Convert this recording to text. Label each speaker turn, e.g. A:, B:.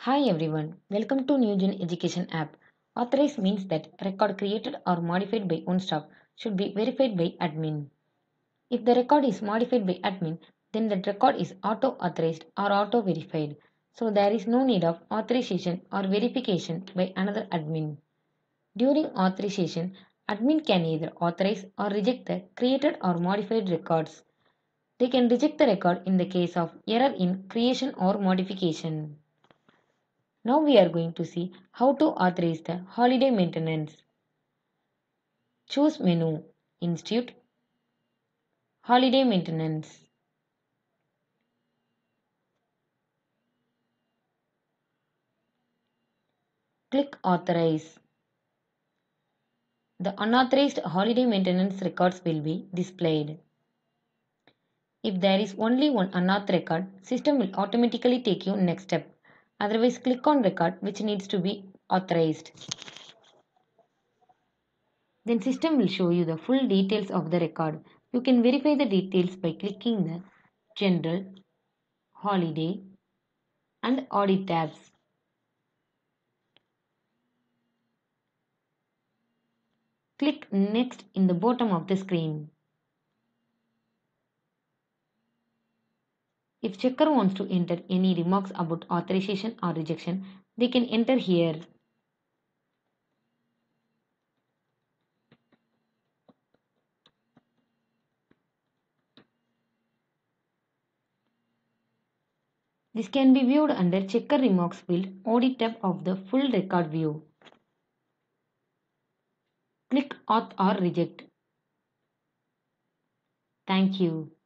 A: Hi everyone, welcome to NewGen Education app. Authorized means that record created or modified by one staff should be verified by admin. If the record is modified by admin, then that record is auto-authorized or auto-verified. So there is no need of authorization or verification by another admin. During authorization, admin can either authorize or reject the created or modified records. They can reject the record in the case of error in creation or modification. Now we are going to see how to authorize the holiday maintenance. Choose menu, Institute, Holiday Maintenance. Click Authorize. The unauthorized holiday maintenance records will be displayed. If there is only one unauthorized record, system will automatically take you next step. Otherwise, click on record which needs to be authorized. Then system will show you the full details of the record. You can verify the details by clicking the General, Holiday and Audit tabs. Click Next in the bottom of the screen. If checker wants to enter any remarks about authorization or rejection, they can enter here. This can be viewed under Checker Remarks field, Audit tab of the full record view. Click Auth or Reject. Thank you.